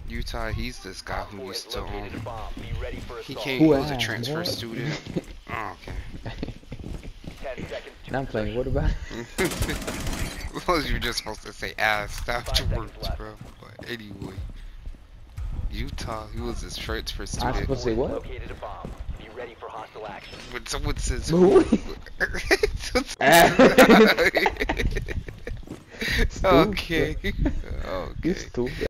Utah, he's this guy who used to he came. Who He was a asked, transfer boy? student. Oh, okay. Now I'm playing. What about? Well, you're just supposed to say ass afterwards, bro. But anyway, Utah, he was a transfer I'm student. supposed to say what? When someone says Who? okay. You Okay. stupid.